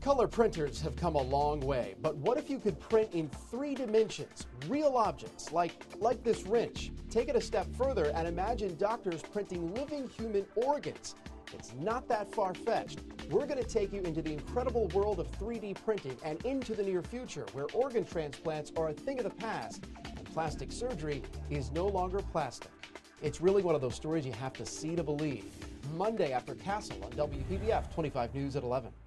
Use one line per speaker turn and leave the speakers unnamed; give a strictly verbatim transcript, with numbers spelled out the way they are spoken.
Color printers have come a long way, but what if you could print in three dimensions, real objects, like, like this wrench? Take it a step further and imagine doctors printing living human organs. It's not that far-fetched. We're going to take you into the incredible world of three D printing and into the near future, where organ transplants are a thing of the past and plastic surgery is no longer plastic. It's really one of those stories you have to see to believe. Monday after Castle on W P B F twenty-five News at eleven.